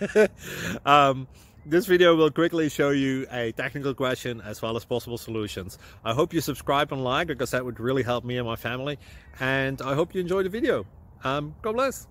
um, this video will quickly show you a technical question as well as possible solutions. I hope you subscribe and like, because that would really help me and my family. And I hope you enjoy the video. God bless.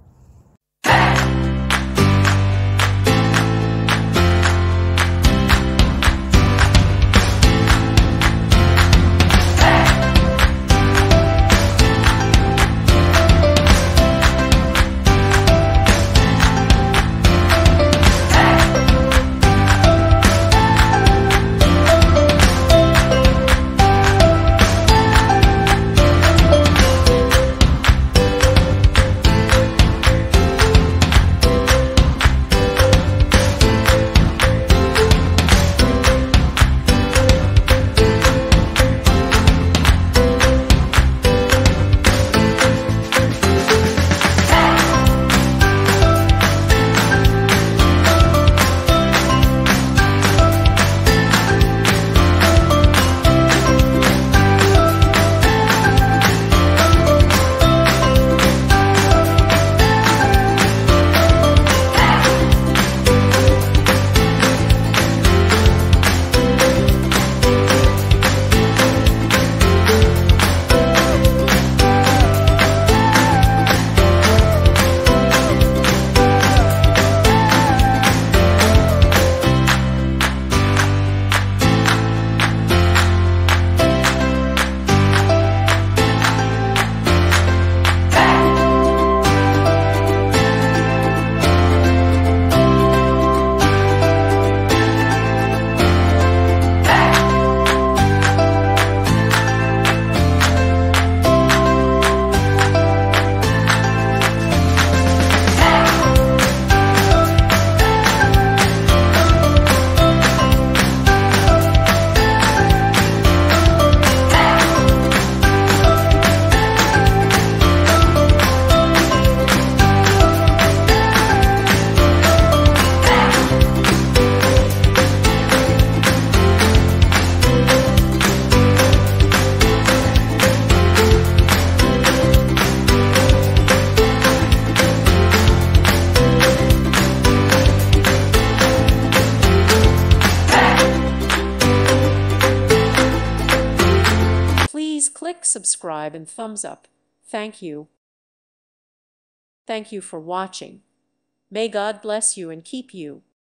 Please click subscribe and thumbs up. Thank you. Thank you for watching. May God bless you and keep you.